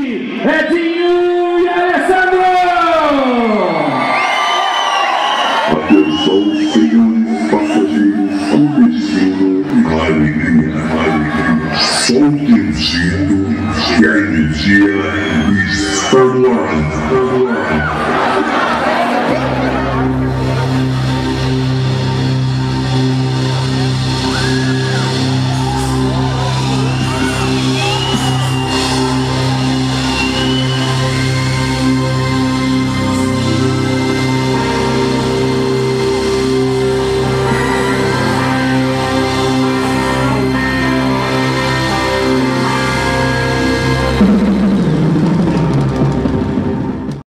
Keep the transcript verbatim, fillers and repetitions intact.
Edinho e Alessandro! Atenção, senhores passageiros, com destino à alegria, à alegria. Solte o cinto que a energia está no ar.